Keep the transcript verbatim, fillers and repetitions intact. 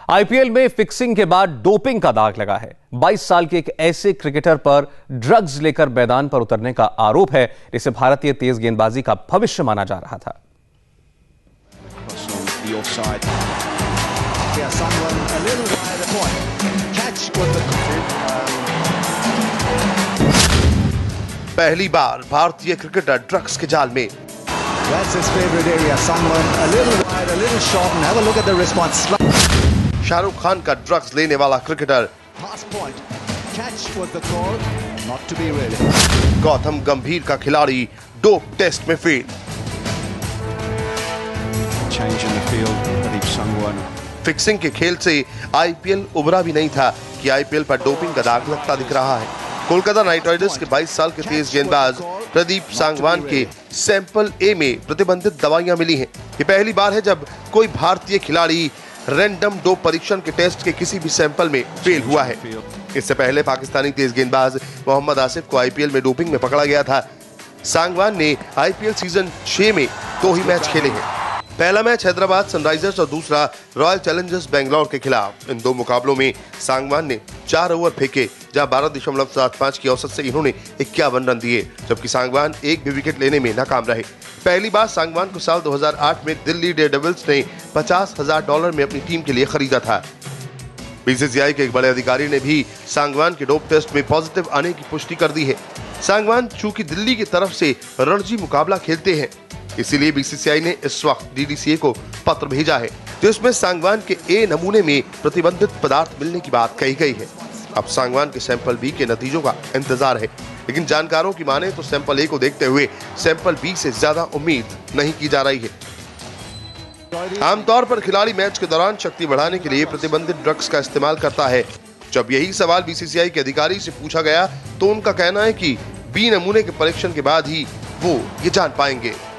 IPL में fixing के बाद डोपिंग का दाग लगा है। बाईस साल के एक ऐसे क्रिकेटर पर ड्रग्स लेकर मैदान पर उतरने का आरोप है, जिसे भारतीय तेज गेंदबाजी का भविष्य माना जा रहा था। पहली बार भारतीय क्रिकेटर ड्रग्स के जाल में। That's his favorite area. Sangwan a little wide, a little short, and have a look at the response. Shahrukh Khan का ड्रग्स लेने वाला cricketer. Pass point. Catch was the call, not to be read. Gautam Gambhir का खिलाड़ी dope test में fail. Change in the field, Pradeep Sangwan. Fixing के खेल से IPL उभरा भी नहीं था कि आईपीएल पर डोपिंग का दाग लगता दिख रहा है। कोलकाता नाइट राइडर्स के बाईस साल के तेज गेंदबाज प्रदीप सांगवान के सैंपल ए में प्रतिबंधित दवाइयां मिली हैं। ये पहली बार है जब कोई भारतीय खिलाड़ी रैंडम डोप परीक्षण के टेस्ट के किसी भी सैंपल में फेल हुआ है। इससे पहले पाकिस्तानी तेज गेंदबाज मोहम्मद आसिफ को आईपीएल में डोपिंग में पकड़ा गया था। सांगवान ने आईपीएल सीजन छह में दो ही मैच खेले हैं। पहला मैच हैदराबाद सनराइजर्स और दूसरा रॉयल चैलेंजर्स बेंगलोर के खिलाफ। इन दो मुकाबलों में सांगवान ने चार ओवर फेंके, जहां बारह दशमलव सात पाँच की औसत से इन्होंने इक्यावन रन दिए, जबकि सांगवान एक भी विकेट लेने में नाकाम रहे। पहली बार सांगवान को साल दो हज़ार आठ में दिल्ली डेयरडेविल्स ने पचास हजार डॉलर में अपनी टीम के लिए खरीदा था। बीसीसीआई के एक बड़े अधिकारी ने भी सांगवान के डोप टेस्ट में पॉजिटिव आने की पुष्टि कर दी है। सांगवान चूंकि दिल्ली की तरफ से रणजी मुकाबला खेलते हैं, इसीलिए बीसीसीआई ने इस वक्त डीडीसीए को पत्र भेजा है, जिसमें सांगवान के ए नमूने में प्रतिबंधित पदार्थ मिलने की बात कही गई है। अब सांगवान के सैंपल बी के नतीजों का इंतजार है, लेकिन जानकारों की माने तो सैंपल ए को देखते हुए सैंपल बी से ज्यादा उम्मीद नहीं की जा रही है। आमतौर पर खिलाड़ी मैच के दौरान शक्ति बढ़ाने के लिए प्रतिबंधित ड्रग्स का इस्तेमाल करता है। जब यही सवाल बीसीसीआई के अधिकारी से पूछा गया तो उनका कहना है कि बी नमूने के परीक्षण के बाद ही वो ये जान पाएंगे।